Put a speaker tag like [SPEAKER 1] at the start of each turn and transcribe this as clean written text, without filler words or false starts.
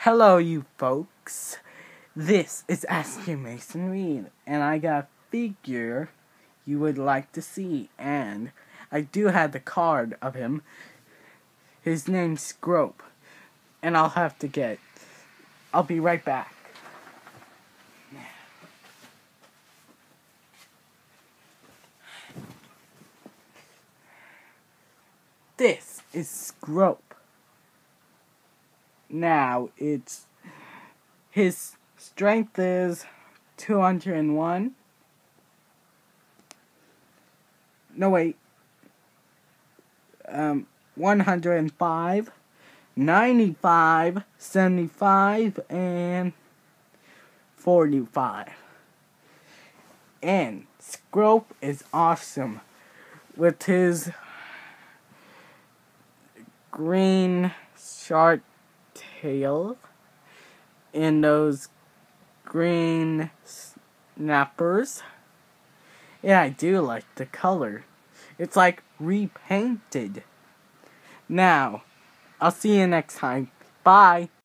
[SPEAKER 1] Hello, you folks. This is Asking Mason Reed, and I got a figure you would like to see, and I do have the card of him. His name's Grope, and I'll have to get. I'll be right back. This is Grope. Now, his strength is 201. No, wait. 105, 95, 75, and 45. And Scrope is awesome with his green shark tail and those green snappers. Yeah, I do like the color. It's like repainted. Now, I'll see you next time. Bye.